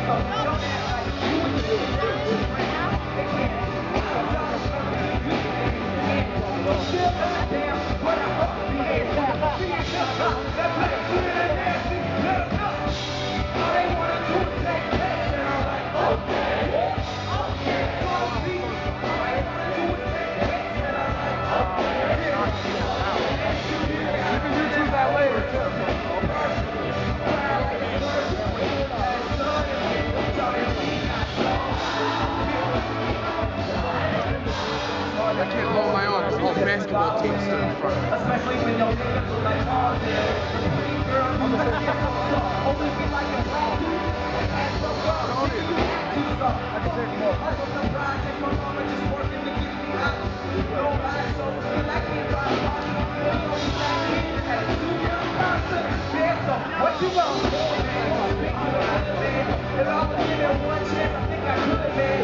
I can't hold my arms. The whole basketball team stood in front of me. Especially when your niggas look like Tarzan. Girls, I'm gonna get only be like a black dude. And so girls, you suck. I can take more. Hustle the project, my mama just working to get me out. Nobody so feel like me by the party. You know you like me. As a super person, yeah, so what you want? Speak to the other man. If I was given one chance, I think I could have been.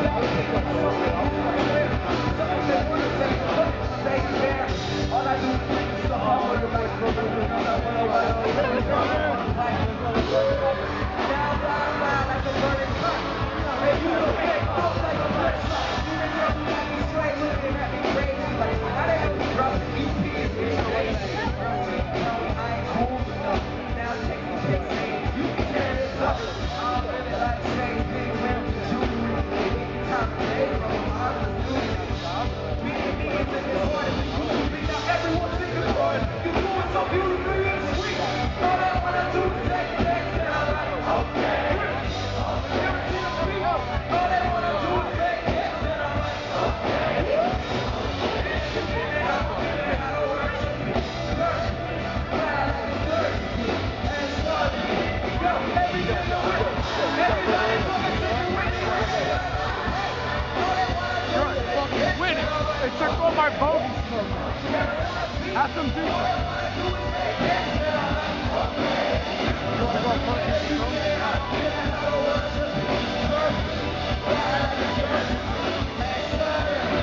All I do is so hard to make now ride like a burning cut. Hey, you look big, off like a bloodshot. You and girls who got me straight looking at me crazy. Like, how the hell we dropping EPs in the lazy? I ain't cool enough. Now take me pics saying you can tear this up. I don't really like saying big rims and jewelry. Anytime of day from a marvelous dude. Me into this one. Now everyone's thinking about it. You do it so beautifully and sweet. All I wanna do is take next and I'm like, okay. All they wanna do is take next and I'm like, okay. They took all my bogeys from me. Have some do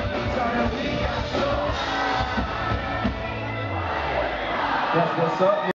That's what's up.